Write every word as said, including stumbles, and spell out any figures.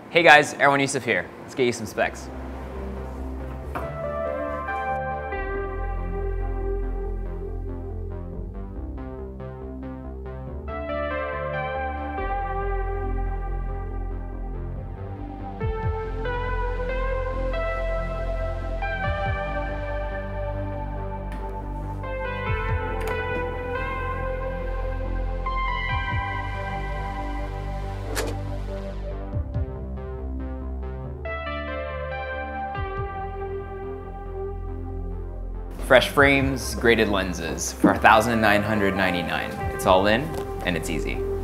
Hey guys, Erwan Yusuf here. Let's get you some specs. Fresh frames, graded lenses for one thousand nine hundred ninety-nine dollars. It's all in and it's easy.